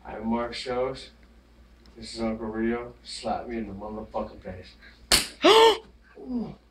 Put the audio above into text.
I'm Mark Shows. This is Uncle Rio. Slap me in the motherfucking face.